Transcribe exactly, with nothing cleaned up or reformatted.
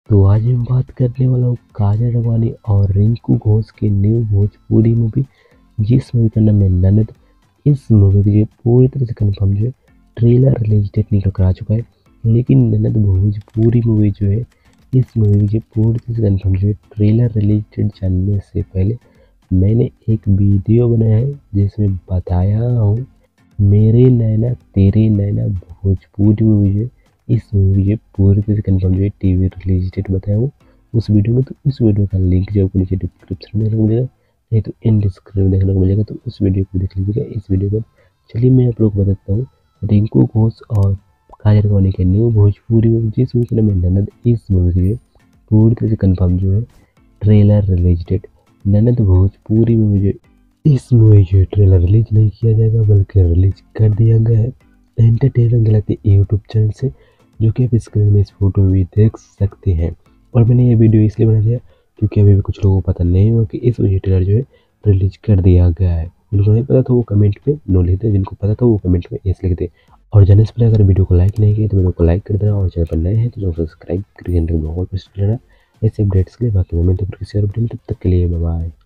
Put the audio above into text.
तो आज हम बात करने वाला हूँ काजल राघवानी और रिंकू घोष की न्यू भोजपुरी मूवी, जिस मूवी का नाम है ननद। इस मूवी की जो पूरी तरह से कंफर्म जो है ट्रेलर रिलीज डेट निकल कर आ चुका है, लेकिन ननद भोजपुरी मूवी जो है इस मूवी की पूरी तरह से कंफर्म जो है ट्रेलर रिलीज डेट जानने से पहले मैंने एक वीडियो बनाया है जिसमें बताया हूँ मेरे नैना तेरे नैना भोजपुरी मूवी जो है इस मूवी के पूरी तरह से कंफर्म जो है टीवी रिलीज डेट बताया हूँ उस वीडियो में। तो उस वीडियो का लिंक जो आपको नीचे डिस्क्रिप्शन में देखने को मिलेगा, नहीं तो इन डिस्क्रिप्शन में देखने को मिलेगा, तो उस वीडियो को देख लीजिएगा। इस वीडियो को चलिए मैं आप लोग को बताता हूँ रिंकू घोष और काजल राघवानी के न्यू भोजपुरी मूवी जिस मूवी का नाम है ननद। इस मूवी की पूरी तरह से कंफर्म जो है ट्रेलर रिलीज डेट ननद भोजपुरी मूवी जो इस मूवी जो ट्रेलर रिलीज नहीं किया जाएगा बल्कि रिलीज कर दिया गया है एंटरटेनमेंट गलती यूट्यूब चैनल से, जो कि आप स्क्रीन में इस फोटो में भी देख सकते हैं। और मैंने ये वीडियो इसलिए बना दिया क्योंकि अभी भी कुछ लोगों को पता नहीं हो कि इस मूवी ट्रेलर जो है रिलीज कर दिया गया है। जिनको नहीं पता था वो कमेंट में नो लिख दे, जिनको पता था वो कमेंट में यस लिख दे। और जाने से पहले अगर वीडियो को लाइक नहीं किया तो वीडियो को लाइक कर देना, और चैनल पर नए हैं तो सब्सक्राइब करके घंटे को प्रेस कर लेना ऐसे अपडेट्स के लिए। बाकी मैं तो किसी और वीडियो में, तब तक के लिए बाय बाय।